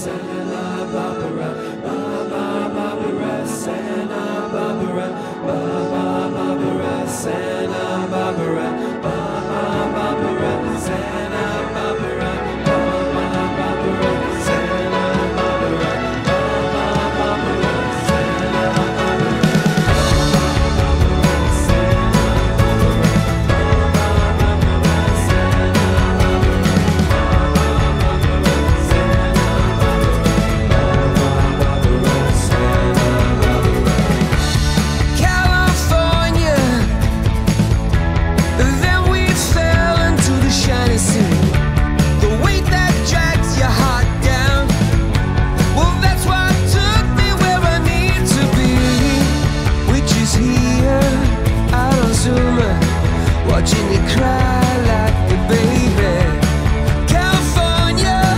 Santa Barbara, Barbara, Santa Barbara, Barbara, Santa Barbara, Barbara, Santa Barbara, Barbara, Santa Barbara, watching you cry like a baby. California,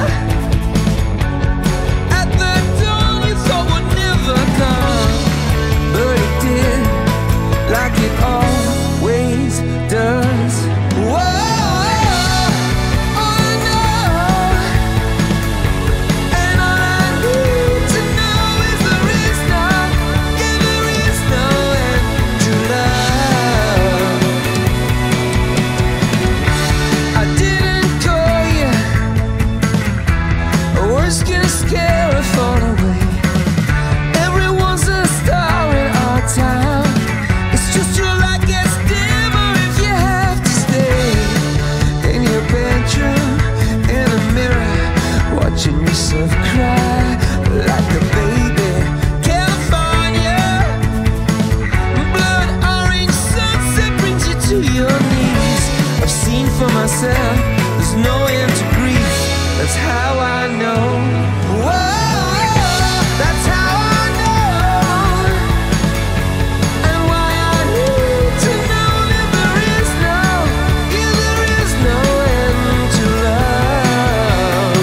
at the dawn you thought would never come, but it did, like it always does. Whoa, all I know, and all I need to know is there is no, yeah, there is no end to love. I didn't call you, words can scare her far away. Everyone's a star in our town. It's just your light gets dimmer if you have to stay in your bedroom, in a mirror, watching yourself cry like a baby. California, blood orange sunset brings you to your knees. I've seen for myself, there's no end to grief. That's how I know. Whoa, that's how I know. And why I need to know that there is no, yeah, there is no end to love.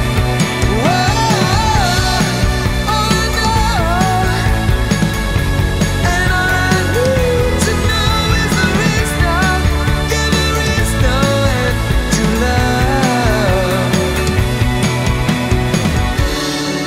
Whoa, all I know, and all I need to know is there is no, yeah, there is no end to love.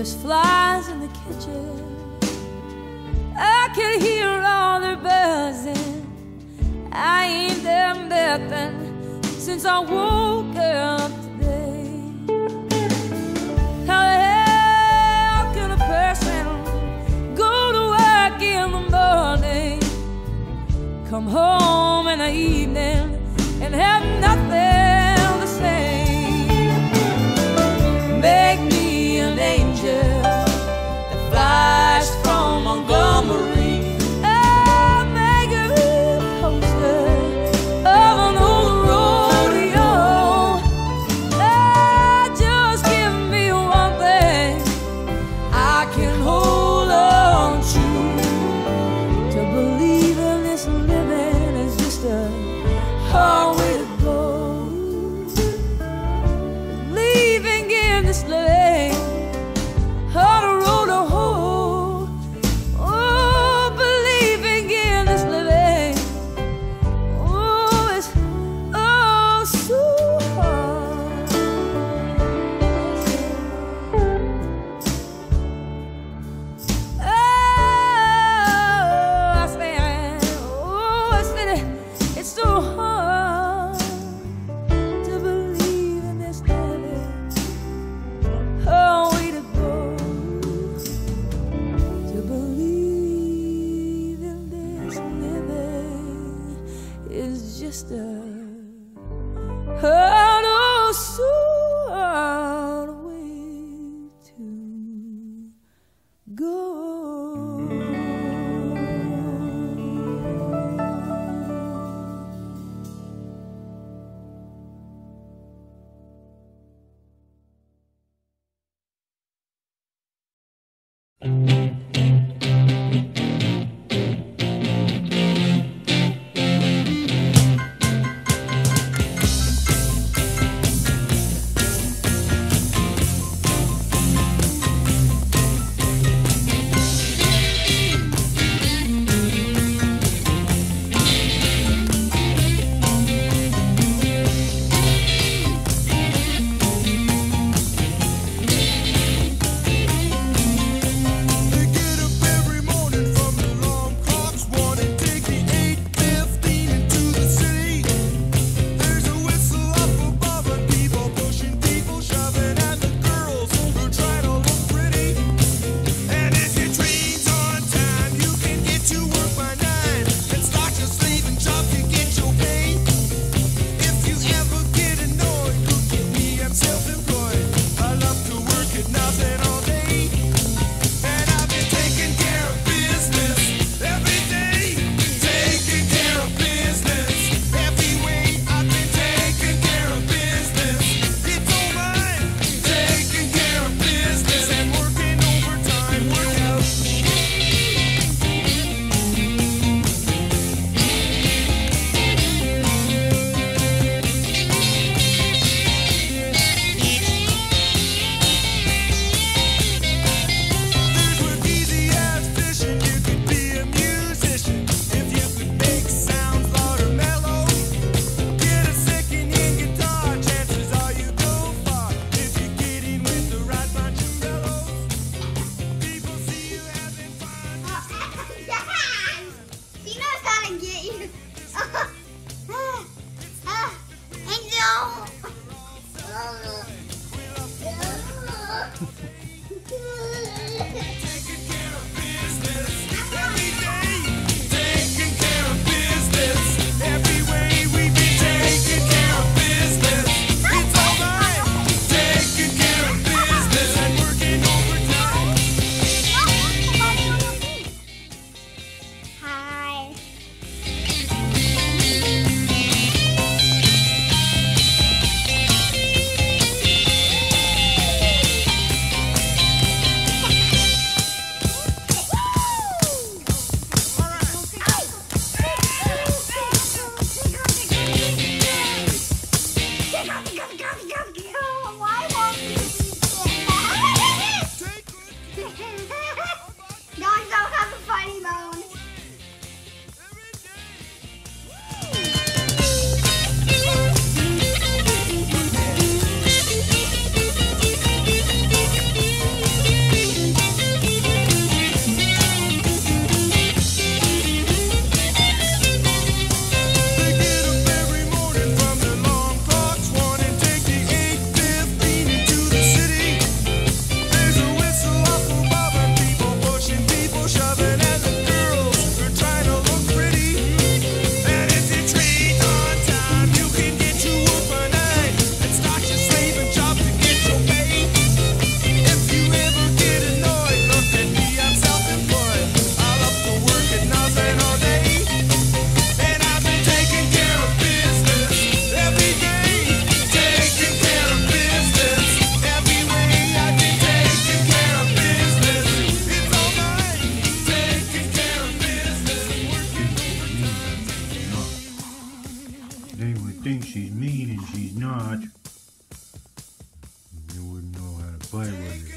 there's flies in the kitchen. I can hear all their buzzing. I ain't done nothing since I woke up today. How the hell can a person go to work in the morning, come home in the evening, and have nothing to say? Make me an angel that flies from Montgomery. I'll make a poster of an old rodeo. Just give me one thing I can hold on to. To believe in this living is just a hard way to go. Believing in this living, hard road to hoe. Oh, believing in this living, oh, it's oh so hard. Oh, I say, oh, it's so hard to believe in this living. Oh, way to go. To believe in this living is just a hard, oh, so hard way to go. They would think she's mean and she's not. You wouldn't know how to play with her.